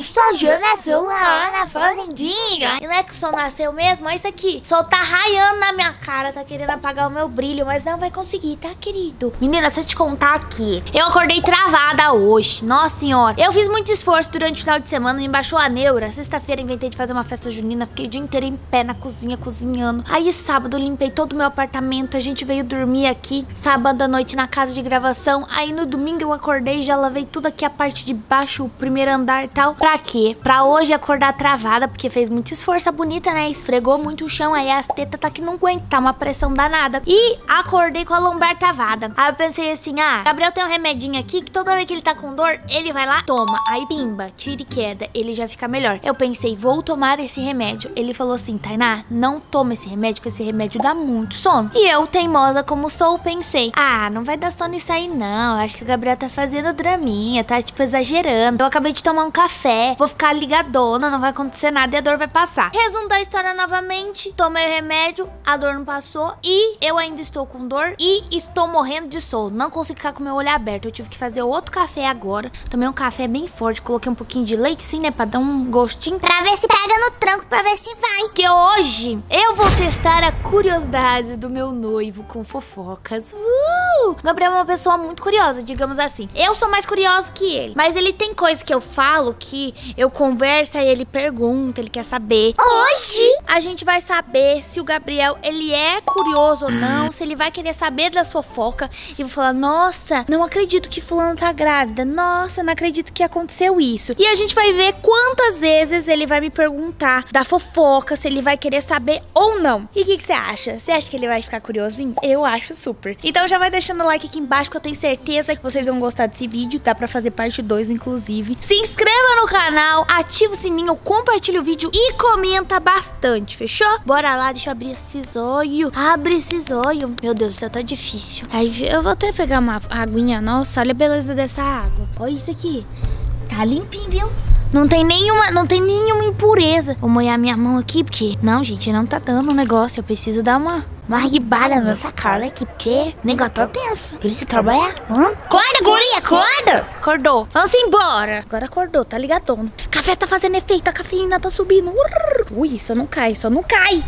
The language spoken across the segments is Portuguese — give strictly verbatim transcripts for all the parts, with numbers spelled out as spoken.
Nossa, já nasceu lá na fazendinha. E não é que o sol nasceu mesmo? Olha isso aqui. O sol tá raiando na minha cara, tá querendo apagar o meu brilho, mas não vai conseguir, tá, querido? Menina, se eu te contar aqui, eu acordei travada hoje. Nossa senhora. Eu fiz muito esforço durante o final de semana, me baixou a neura. Sexta-feira inventei de fazer uma festa junina, fiquei o dia inteiro em pé na cozinha, cozinhando. Aí sábado eu limpei todo o meu apartamento, a gente veio dormir aqui, sábado à noite na casa de gravação. Aí no domingo eu acordei, já lavei tudo aqui, a parte de baixo, o primeiro andar e tal. Pra quê? Pra hoje acordar travada, porque fez muito esforço, bonita, né? Esfregou muito o chão, aí as tetas tá que não aguenta, tá uma pressão danada. E acordei com a lombar travada. Aí eu pensei assim, ah, Gabriel tem um remedinho aqui que toda vez que ele tá com dor, ele vai lá, toma. Aí pimba, tira e queda, ele já fica melhor. Eu pensei, vou tomar esse remédio. Ele falou assim, Tainá, não toma esse remédio, que esse remédio dá muito sono. E eu, teimosa como sou, pensei, ah, não vai dar sono isso aí não. Eu acho que o Gabriel tá fazendo draminha, tá tipo exagerando. Eu acabei de tomar um café, vou ficar ligadona, não vai acontecer nada e a dor vai passar. Resumo da história novamente, tomei o remédio, a dor não passou e eu ainda estou com dor e estou morrendo de sono. Não consigo ficar com meu olho aberto, eu tive que fazer outro café agora. Tomei um café bem forte, coloquei um pouquinho de leite sim, né, pra dar um gostinho, pra ver se pega no tranco, pra ver se vai. Que hoje eu vou testar a curiosidade do meu noivo com fofocas. Uh! O Gabriel é uma pessoa muito curiosa, digamos assim. Eu sou mais curiosa que ele, mas ele tem coisas que eu falo, que eu converso e ele pergunta, ele quer saber. Hoje a gente vai saber se o Gabriel, ele é curioso ou não, se ele vai querer saber das fofocas e vou falar, nossa, não acredito que fulano tá grávida, nossa, não acredito que aconteceu isso. E a gente vai ver quantas vezes ele vai me perguntar da fofoca, se ele vai querer saber ou não. E o que você acha? Você acha que ele vai ficar curiosinho? Eu acho super. Então já vai deixando o like aqui embaixo que eu tenho certeza que vocês vão gostar desse vídeo. Dá pra fazer parte dois, inclusive. Se inscreva no canal, ativa o sininho, compartilha o vídeo e comenta bastante, fechou? Bora lá, deixa eu abrir esses olhos. Abre esses olhos. Meu Deus do céu, tá difícil. Aí eu vou até pegar uma aguinha. Nossa, olha a beleza dessa água. Olha isso aqui. Tá limpinho, viu? Não tem nenhuma, não tem nenhuma impureza. Vou molhar minha mão aqui, porque... Não, gente, não tá dando um negócio. Eu preciso dar uma... Uma ribada nessa cara aqui, porque o negócio tá tenso. Precisa trabalhar. Hã? Acorda, guria, acorda! Acordou. Vamos embora. Agora acordou, tá ligadona. Café tá fazendo efeito, a cafeína tá subindo. Ui, só não cai, só não cai.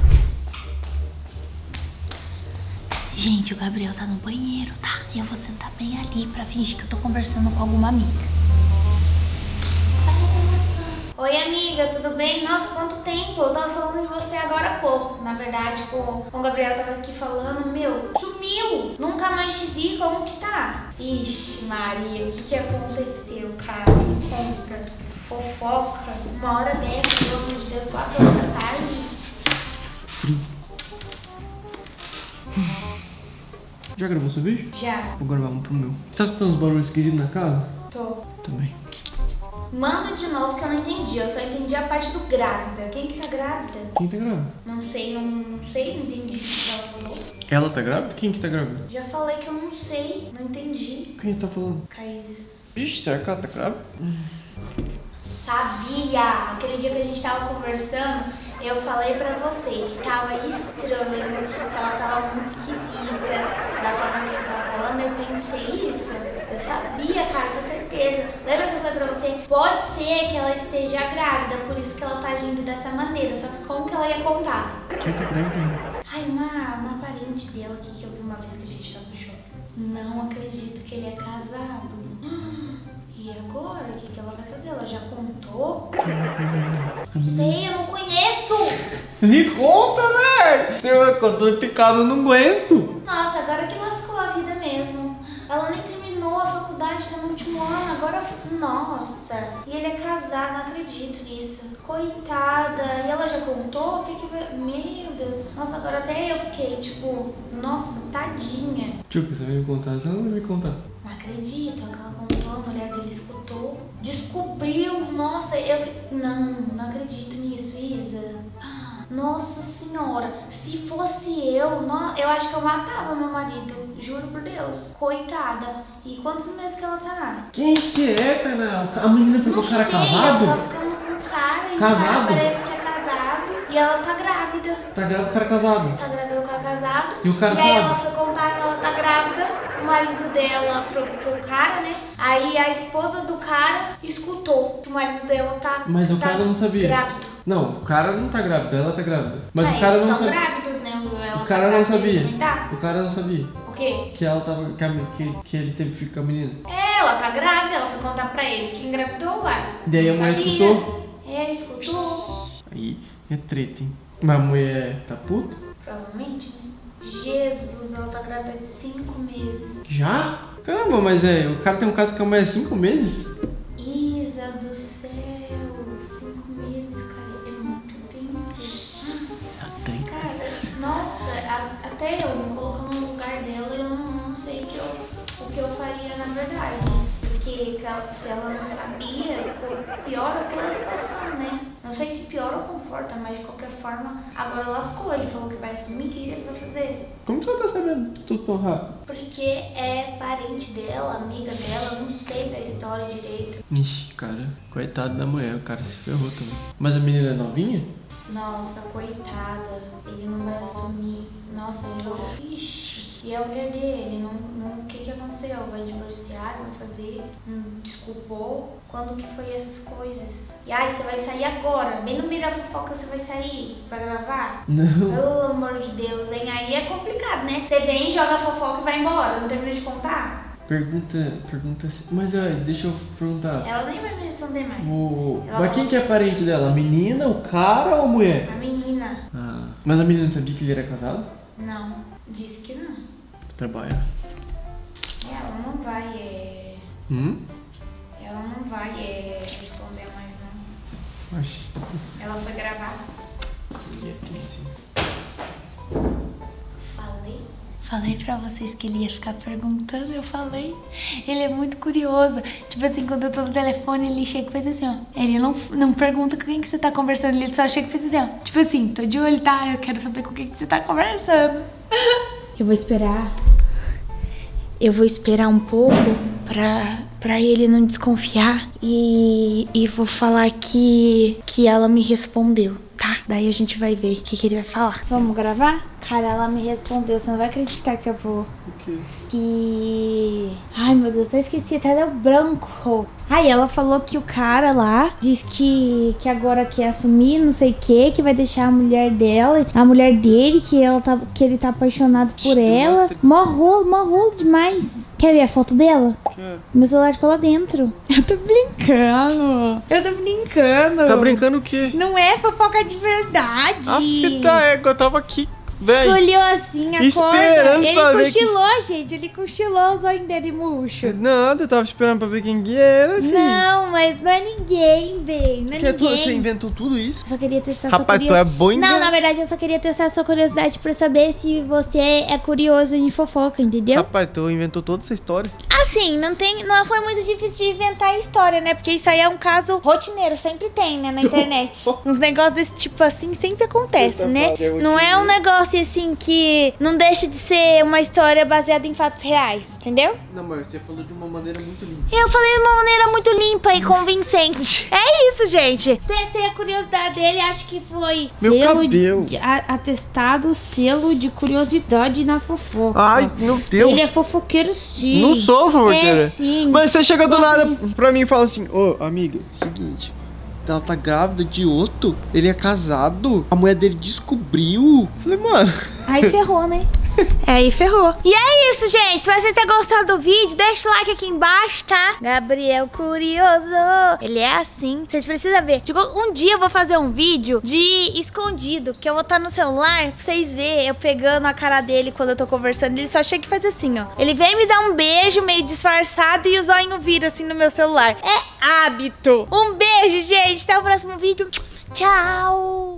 Gente, o Gabriel tá no banheiro, tá? Eu vou sentar bem ali pra fingir que eu tô conversando com alguma amiga. Oi, amiga, tudo bem? Nossa, quanto tempo? Eu tava falando de você agora há pouco. Na verdade, com o Gabriel tava aqui falando, meu, sumiu! Nunca mais te vi, como que tá? Ixi, Maria, o que que aconteceu, cara? Me conta. Fofoca. Uma hora dessa, pelo amor de Deus, quatro horas da tarde. Frio. Já gravou seu vídeo? Já. Vou gravar um pro meu. Você tá escutando os barulhos esquisitos na casa? Tô. Também. Manda de novo que eu não entendi. Eu só entendi a parte do grávida. Quem que tá grávida? Quem tá grávida? Não sei, não, não sei, não entendi o que ela falou. Ela tá grávida? Quem que tá grávida? Já falei que eu não sei, não entendi. Quem você tá falando? Caísa. Vixe, será que ela tá grávida? Sabia! Aquele dia que a gente tava conversando, eu falei pra você que tava estranho, que ela tava muito esquisita. Da forma que você tava falando, eu pensei isso. Eu sabia, cara, tinha certeza. Lembra que eu falei pra você? Pode ser que ela esteja grávida, por isso que ela tá agindo dessa maneira. Só que como que ela ia contar? Quem tá grávida? Ai, uma, uma parente dela aqui que eu vi uma vez que a gente tava no shopping. Não acredito que ele é casado. E agora? O que, que ela vai fazer? Ela já contou? Sei, eu não conheço! Me conta, velho! Se eu tô picado, eu não aguento! Nossa, agora que lascou a vida mesmo. Ela nem terminou a faculdade, tá no último ano, agora... Nossa! E ele é casado, não acredito nisso. Coitada! E ela já contou? O que que vai... Meu Deus! Nossa, agora até eu fiquei, tipo... Nossa, tadinha! Tio, você vai me contar? Você não vai me contar? Não acredito, ela contou, a mulher dele escutou. Descobriu! Nossa, eu... Não, não acredito nisso, Isa. Nossa senhora, se fosse eu, não, eu acho que eu matava meu marido, juro por Deus. Coitada. E quantos meses que ela tá? Quem que é, Tainá? A menina pegou o cara sei, casado? Ela tá ficando com o cara e Casado? o cara parece que é casado. E ela tá grávida. Tá grávida do cara casado? Tá grávida do cara casado. E o cara E aí sabe? ela foi contar que ela tá grávida, o marido dela pro, pro cara, né? Aí a esposa do cara escutou que o marido dela tá, Mas o tá cara não sabia. grávido. Não, o cara não tá grávido, ela tá grávida. Mas Ah, o cara eles não estão sabia. grávidos, né? Ela O cara tá não grávida, ele sabia. também tá? O cara não sabia. O quê? Que ela tava. Que, a- que, que ele teve filho com a menina. É, ela tá grávida, ela foi contar pra ele que engravidou, uai. Daí a Não mulher sabia. escutou? É, escutou. Aí é treta, hein? Mas a mulher tá puta? Provavelmente, né? Jesus, ela tá grávida de cinco meses. Já? Caramba, mas é. O cara tem um caso com a mulher há cinco meses? Isa do céu, cinco meses, cara, é muito tempo. Tá treta. Cara, nossa, a- até eu me colocando no lugar dela, eu não, não sei que eu, o que eu faria na verdade. Porque que ela- se ela não sabia, piora toda a situação, né? Não sei se piora ou conforta, mas de qualquer forma, agora lascou. Ele falou que vai assumir, o que ele vai fazer? Como que ela tá sabendo tudo tão rápido? Porque é parente dela, amiga dela, não sei da história direito. Ixi, cara, coitado da mulher, o cara se ferrou também. Mas a menina é novinha? Nossa, coitada, ele não vai assumir. Nossa, ele falou, ixi. E a mulher dele, não, não, o que que aconteceu? Vai divorciar, vai fazer? Hum, desculpou? Quando que foi essas coisas? E ai, você vai sair agora, bem no meio da fofoca você vai sair pra gravar? Não. Pelo amor de Deus, hein? Aí é complicado, né? Você vem, joga a fofoca e vai embora, não termina de contar? Pergunta, pergunta assim. Mas ai, deixa eu perguntar. Ela nem vai me responder mais. O... Ela Mas falou- quem que é parente dela? A menina, o cara ou a mulher? A menina, Ah. Mas a menina sabia que ele era casado? não, disse que não. Trabalha. Ela não vai, é... Hum? Ela não vai é, responder mais, não. Acho Ela foi gravar. que ia ter sim. Falei? Falei pra vocês que ele ia ficar perguntando, eu falei. Ele é muito curioso. Tipo assim, quando eu tô no telefone, ele chega e faz assim, ó. Ele não, não pergunta com quem que você tá conversando, ele só chega e faz assim, ó. Tipo assim, tô de olho, tá? Eu quero saber com quem que você tá conversando. Eu vou esperar. Eu vou esperar um pouco pra, pra ele não desconfiar e, e vou falar que, que ela me respondeu, tá? Daí a gente vai ver o que, que ele vai falar. Vamos gravar? Cara, ela me respondeu, você não vai acreditar que eu vou... O quê? Que... Ai, meu Deus, até esqueci, até deu branco. Ai, ela falou que o cara lá diz que, que agora quer assumir não sei o que, que vai deixar a mulher dela, a mulher dele, que, ela tá, que ele tá apaixonado por ela. Mó rolo, mó rolo demais. Quer ver a foto dela? Quero. Meu celular ficou lá dentro. Eu tô brincando. Eu tô brincando. Tá brincando o quê? Não é fofoca de verdade. A fita égua, eu tava aqui, velho. Olhou assim, a Esperando corda. Ele pra ver que- cochilou, gente. Ele cochilou os olhos dele murcho. Nada, eu tava esperando pra ver quem que era, filho. Não, mas não é ninguém, bem. Não é Que é tu, ninguém. você inventou tudo isso? Eu só queria testar Rapaz, sua tu é curiosidade. bom em Não, inven- na verdade, eu só queria testar sua curiosidade pra saber se você é curioso em fofoca, entendeu? Rapaz, tu inventou toda essa história. Assim, não tem, não foi muito difícil de inventar a história, né? Porque isso aí é um caso rotineiro, sempre tem, né, na internet. Uns negócios desse tipo assim sempre acontece, Você tá né? falando, é Não é um negócio assim que não deixa de ser uma história baseada em fatos reais, entendeu? Não, mas você falou de uma maneira muito limpa. Eu falei de uma maneira muito limpa e convincente. É isso, gente. Testei a curiosidade dele, acho que foi Meu selo cabelo. de- a- atestado selo de curiosidade na fofoca. Ai, meu Deus. Ele é fofoqueiro sim. Não sou, por favor, É sim. Mas você chega do Gosto nada de- pra mim e fala assim: Ô, amiga, seguinte, ela tá grávida de outro, ele é casado, a mulher dele descobriu. Falei, mano. Aí ferrou, né? É, aí ferrou. E é isso, gente. Se vocês tenham gostado do vídeo, deixa o like aqui embaixo, tá? Gabriel Curioso. Ele é assim. Vocês precisam ver. Tipo, um dia eu vou fazer um vídeo de escondido, que eu vou estar no celular pra vocês verem eu pegando a cara dele quando eu tô conversando. Ele só chega e faz assim, ó. Ele vem me dar um beijo meio disfarçado e o zóio vira assim no meu celular. É hábito. Um beijo, gente. Até o próximo vídeo. Tchau.